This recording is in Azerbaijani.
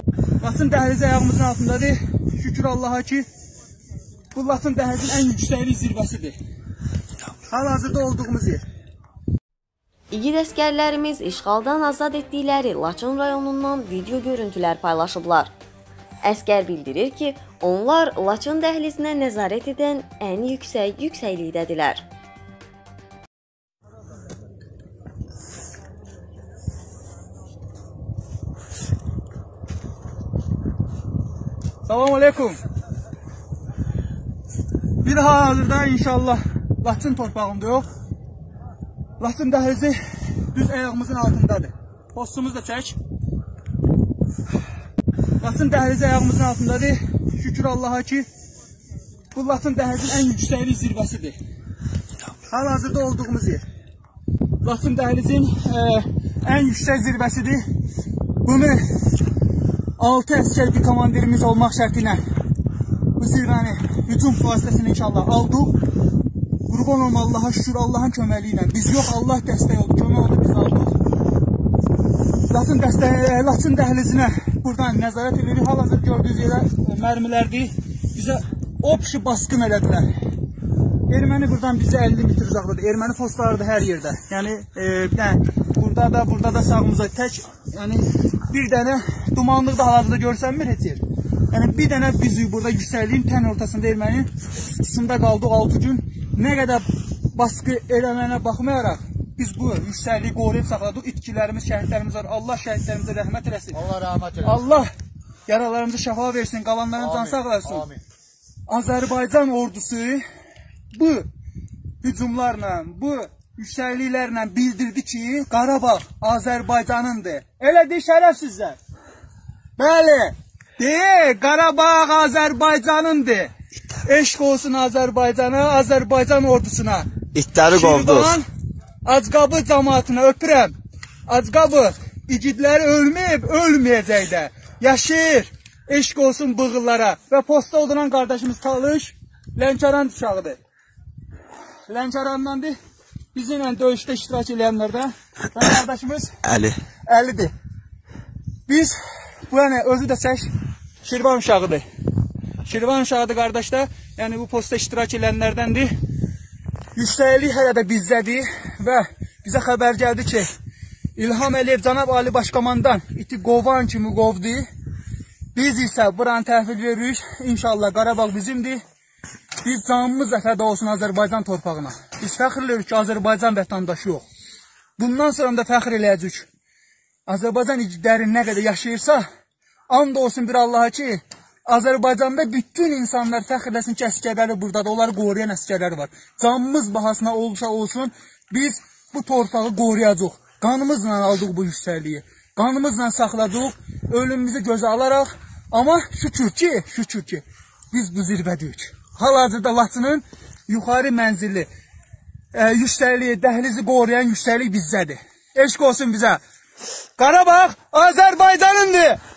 Laçın dəhlizi ayağımızın altındadır. Şükür Allaha ki, bu Laçın dəhlizin ən yüksəklik zirvəsidir. Hal-hazırda olduğumuz yer. İgid əskərlərimiz işğaldan azad etdikləri Laçın rayonundan video görüntülər paylaşıblar. Əskər bildirir ki, onlar Laçın dəhlizinə nəzarət edən ən yüksək yüksəklikdədirlər. Selamun Aleyküm. Bir hal-hazırda inşallah Laçın torpağında yox. Laçın dəhlizi düz ayağımızın altındadır. Postumuz da çək. Laçın dəhlizi ayağımızın altındadır. Şükür Allaha ki, bu Laçın dəhlizin ən yüksəklik zirvəsidir. Hal-hazırda olduğumuz yer. Laçın dəhlizin ən yüksək zirvəsidir. Bunu 6 əskər bir komandirimiz olmaq şərtinə bu zirvəni hücum vasitəsini inşallah aldıq. Qurban olma Allaha şükür, Allahın köməliyi ilə. Biz yox, Allah dəstək oldu, kömək oldu, biz aldıq. Laçın dəhlizinə buradan nəzarət edirik. Hal-hazır gördüyünüz yerə mərmilərdir. Bizə opşi basqın elədilər. Erməni buradan bizə 50 metr uzaqdadır. Erməni postları da hər yerdə. Yəni, burada da sağımıza tək, yəni bir dənə dumanlıqda hal-hazırda görsənmir heç yer. Yəni, bir dənə bizi burada yüksəkliyin tən ortasında erməni istisində qaldıq 6 gün. Nə qədər baskı eləməyinə baxmayaraq, biz bu yüksəkliyi qoruyub saxladıq. İtkilərimiz, şəhidlərimiz var. Allah şəhidlərimizə rəhmət eləsin. Allah rəhmət eləsin. Allah yaralarımıza şəfa versin, qalanların can sağ eləsin. Amin. Azərbaycan ordusu bu hücumlarla, bu yüksəkliklərlə bildirdi ki, Qarabağ Azərbaycanındır. Elədir şərəfsizlər. Bəli, Qarabağ Azərbaycanındır. Eşq olsun Azərbaycana, Azərbaycan ordusuna. İtləri qovduq. Şirvan, Acqabı cəmaatına öpürəm. Acqabı, igidləri ölməyib, ölməyəcək də. Yaşayır, eşq olsun bığıllara. Və posta oduran qardaşımız Talış, Lənkəran uşağıdır. Lənkərandandır. Bizimlə döyüşdə iştirak edənlərdə. Və qardaşımız Əlidir. Biz, bu yəni özü də çək, Şirvan uşağıdır. Şirvan uşağıdır qardaş da, yəni bu posta iştirak edənlərdəndir. Yüksəklik hələ də bizdədir və bizə xəbər gəldi ki, İlham Əliyev Cənab Ali Başkomandan iti qovan kimi qovdu. Biz isə buranı təhvil veririk. İnşallah Qarabağ bizimdir. Biz canımız da fəda olsun Azərbaycan torpağına. Biz fəxr edirik ki, Azərbaycan vətəndaşı yox. Bundan sonra da fəxr eləyəcək. Azərbaycan igidləri nə qədər yaşayırsa, and olsun bir Allaha ki, Azərbaycanda bütün insanlar fəxr eləsin ki, əskərləri buradadır, onları qoruyan əskərləri var. Canımız bahasına olsa olsun, biz bu torpağı qoruyacaq. Qanımızla aldıq bu yüksəkliyi. Qanımızla saxladıq, ölümümüzü gözə alaraq. Amma şükür ki, biz bu zirvədəyik. Hal-hazırda Laçının yuxarı mənzilli, yüksəkliyi, dəhlizi qoruyan yüksəklik bizdədir. Eşq olsun bizə. Qarabağ Azərbaycanındır.